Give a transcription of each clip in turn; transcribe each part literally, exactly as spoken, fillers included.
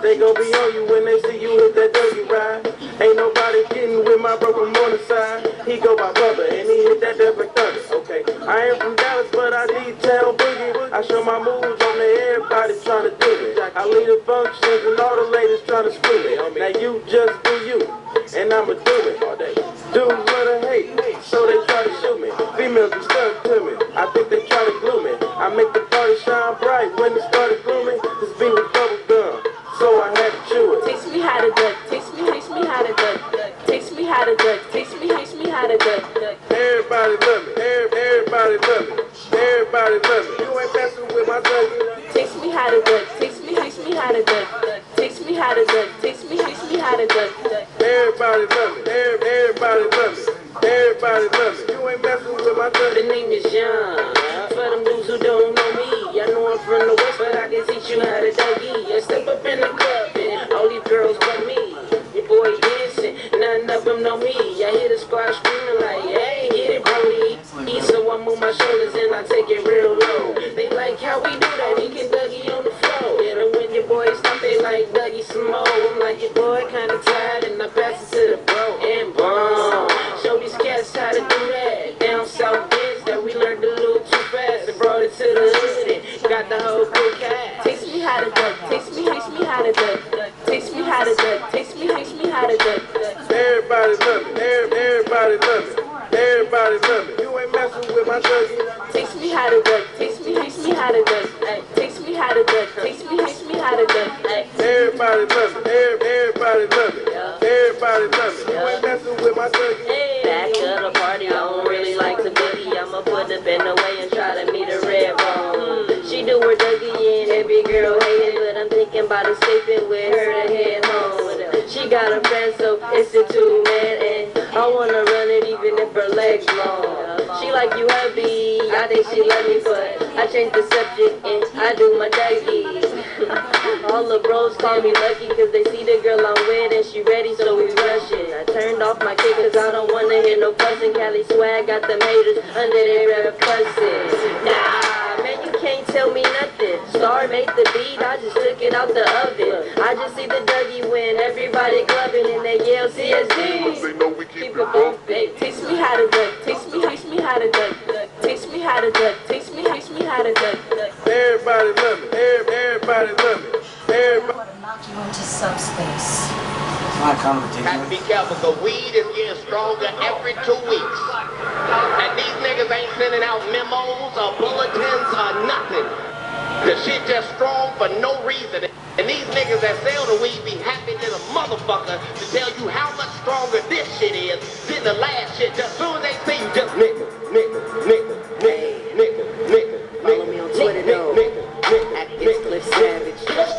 They gon' be on you when they see you hit that dirty ride. Ain't nobody getting with my bro from on the side. He go by Bubba and he hit that different thunder. Okay, I ain't from Dallas, but I detail boogie. I show my moves on there, everybody tryna do it. I lead the functions and all the ladies tryna screw me. Now you just do you, and I'ma do it all day. Dudes love to hate, so they try to shoot me. Females be stuck to me, I think they try to glue me. I make the party shine bright when it started glooming. This beat was bubble gum, so I had to chew it. Teach me how to duck, teach me, teach me how to duck. Teach me how to duck, teach me, teach me how to duck. Everybody love me, everybody love me, everybody love me. You ain't messing with my dougie. Teach me how to duck, teach me, teach me how to duck. Teach me how to duck, teach me, teach me how to duck. Everybody love me, everybody love me, everybody love me. You ain't messing with my dougie. The name is Young. For them dudes who don't know me, I know I'm from the West, but I can teach you how to dougie. I step up in the club and all these girls but me. Your boy dancing, none of them know me. I hear the squad screaming like, hey, get it, Brody. So I move my shoulders and I take it real low. They like how we do that, we can dougie on the floor. And when your boys stop, they like dougie some more. I'm like, your boy kinda tired and I pass it to the bro. And boom, show these cats how to do that. Down south biz that we learned a little too fast and brought it to the hood and got the whole crew cat. Teach me how to duck, teach me, teach me how to duck. Teach me how to duck, teach me, teach me how to duck. Everybody love me, everybody love me, everybody love me. You ain't messing with my dougie. Teach me how to duck, teach me, teach me how to duck. Teach me how to duck, teach me, teach me how to duck. Everybody love me, everybody love me, everybody love me. You ain't messing with my dougie. Back of the party, I don't really like to boogie. I'ma put the pen away and try to meet a red bone. She do her dougie and every girl hating, but I'm thinking about escaping with her to head home. She got a friend, so it's a two-man, and I wanna run it even if her legs long. She like you heavy, I think she love me, but I change the subject and I do my dougie. All the bros call me lucky cause they see the girl I'm with and she ready, so we rushing. I turned off my kick cause I don't wanna hear no fussing. Cali swag got them haters under their rep fussing. Nah, man, you can't tell me nothing. Star made the beat, I just took it out the oven. I just see the dougie win, everybody clubbing and they yell C S D. They know we keep Keep it it bumping. Teach me how to duck, teach me, teach me how to duck. Teach me how to duck, teach me, teach me how to duck. Everybody love me, everybody love me, everybody. I want to knock you into subspace. My conversation. Got to be careful, because weed is getting stronger every two weeks. And these niggas ain't sending out memos or bulletins or nothing. The shit just strong for no reason. And these niggas that sell the weed be happy to the motherfucker to tell you how much stronger this shit is than the last shit. Just as soon as they see you, just nigga, nigga, nigga, nigga, nigga, nigga. Follow me on Twitter though, at Cliff Savage.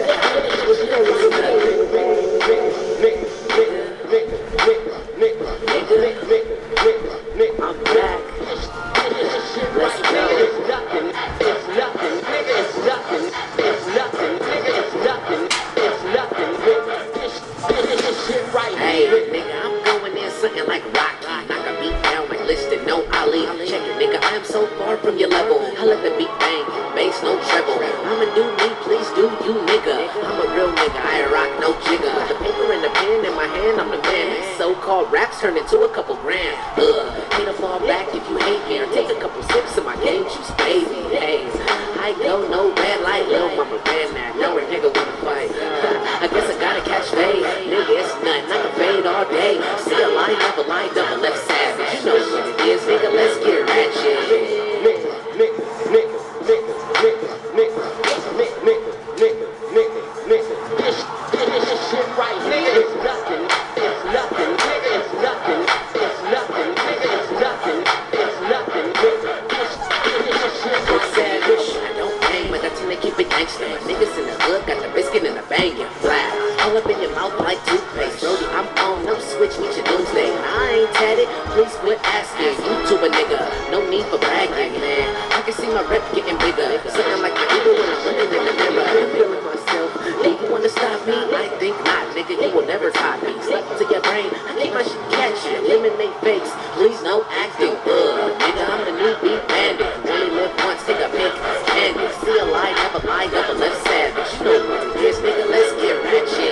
I'm back. Let's go. It's nothing, it's nothing, nigga, it's nothing, it's nothing, nigga, it's nothing, it's nothing, nigga. This, this, this shit right Hey, here. nigga, I'm going in something like Rocky. Knock a beat down like listed, no Ali. Check it, nigga, I am so far from your level. I let the beat bang, bass no treble. I'ma do me, please do you, nigga. I'm a real nigga, I rock no jigger. The paper and the pen in my hand, I'm the man. These so-called raps turn into a couple grand. Ugh, hate to fall back if you hate me, or take a couple sips of my game juice, baby. Hey, I go no red light, little mama ran that. Now a nigga wanna fight. I guess I gotta catch fade. Nigga, it's nothing, I can fade all day. See a line up, a line double left savage. You know what it is, nigga, let's get ratchet. Nigga, nigga, nigga, nigga, nigga, nigga, nigga, nigga, nigga, nigga, nigga. This, this, this shit right here is nothing, it's nothing, nigga, it's nothing, it's nothing, nigga, it's nothing, it's nothing, nigga. This, this shit right Savage, I don't hang, but I tend to keep it gangster. My niggas in the hood got the biscuit and the bangin'. Flat, all up in your mouth like toothpaste. Brody, I'm on, no switch, meet your doomsday. I ain't tatted, please quit asking. YouTube a nigga, no need for bragging, man. I can see my rep getting bigger. Something like my ego when I'm running in the mirror. I'm feeling myself. Do you wanna stop me? I think not, nigga. You will never top me. Slap into your brain. I keep my shit catchy. Eliminate fakes. Please no acting. Ugh, nigga, I'm the new beat bandit. Only live once, take a pic. Candy. See a lie, never lie, double left savage. You know what it is, nigga. Let's get rich.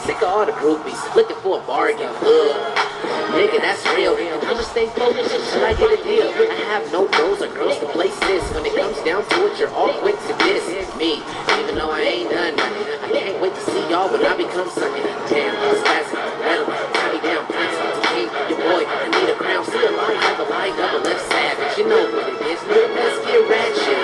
Sick of all the groupies, looking for a bargain. Ugh. Nigga, that's real. I'ma stay focused until I get a deal. I have no bros or girls to play sis. When it comes down to it, you're all quick to diss me. Even though I ain't done nothing, I can't wait to see y'all when I become something. Damn, spastic, rattle, tie me down, prince, king, your boy, I need a crown. See a line, have a lie, double left savage. You know what it is, nigga, let's get ratchet.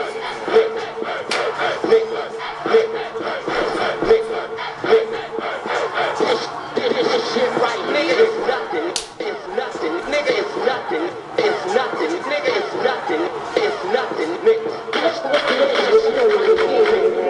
This shit right, nigga, it's nothing. It's nothing, nigga, it's nothing. It's nothing, nigga, it's nothing. It's nothing, nigga.